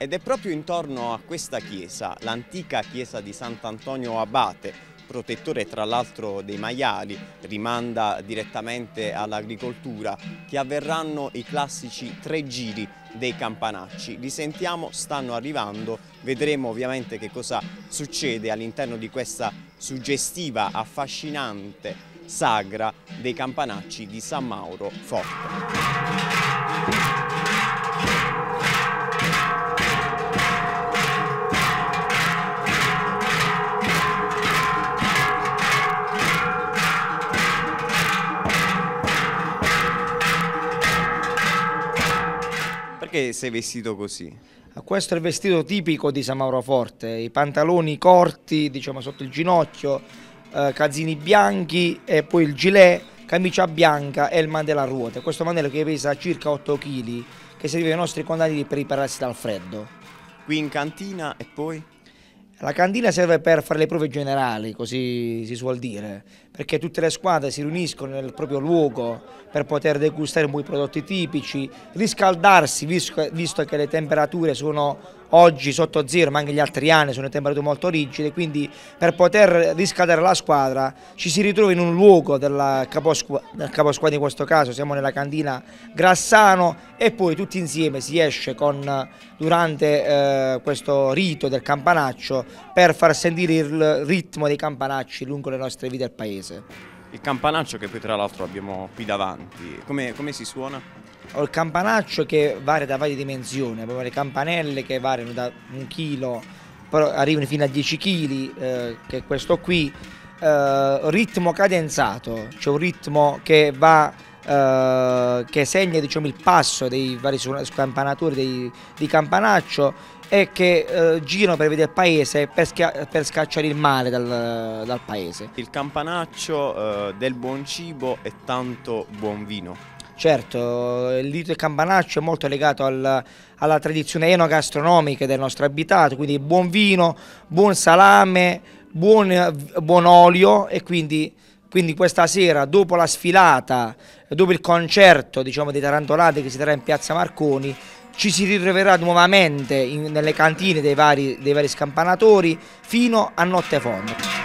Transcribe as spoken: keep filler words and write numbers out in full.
Ed è proprio intorno a questa chiesa, l'antica chiesa di Sant'Antonio Abate, protettore tra l'altro dei maiali, rimanda direttamente all'agricoltura, che avverranno i classici tre giri dei campanacci. Li sentiamo, stanno arrivando, vedremo ovviamente che cosa succede all'interno di questa suggestiva, affascinante sagra dei campanacci di San Mauro Forte. Perché sei vestito così? Questo è il vestito tipico di San Mauro Forte, i pantaloni corti, diciamo sotto il ginocchio, eh, calzini bianchi e poi il gilet, camicia bianca e il mantello a ruote. Questo mantello che pesa circa otto chili, che serve ai nostri contadini per ripararsi dal freddo. Qui in cantina e poi? La cantina serve per fare le prove generali, così si suol dire, perché tutte le squadre si riuniscono nel proprio luogo per poter degustare i prodotti tipici, riscaldarsi, visto che le temperature sono oggi sotto zero, ma anche gli altri anni sono temperature molto rigide, quindi per poter riscaldare la squadra ci si ritrova in un luogo del caposquadra, del caposquadra in questo caso, siamo nella cantina Grassano, e poi tutti insieme si esce con, durante eh, questo rito del campanaccio per far sentire il ritmo dei campanacci lungo le nostre vie del paese. Il campanaccio che poi tra l'altro abbiamo qui davanti, come, come si suona? Ho il campanaccio che varia da varie dimensioni, abbiamo le campanelle che variano da un chilo, però arrivano fino a dieci chili, eh, che è questo qui, eh, ritmo cadenzato, cioè un ritmo che va, eh, che segna, diciamo, il passo dei vari scampanatori dei, di campanaccio e che eh, girano per vedere il paese per, per scacciare il male dal, dal paese. Il campanaccio eh, del buon cibo e tanto buon vino. Certo, il rito del campanaccio è molto legato al, alla tradizione enogastronomica del nostro abitato, quindi buon vino, buon salame, buon, buon olio, e quindi, quindi questa sera, dopo la sfilata, dopo il concerto, diciamo, dei Tarantolati che si terrà in piazza Marconi, ci si ritroverà nuovamente in, nelle cantine dei vari, dei vari scampanatori fino a notte fonda.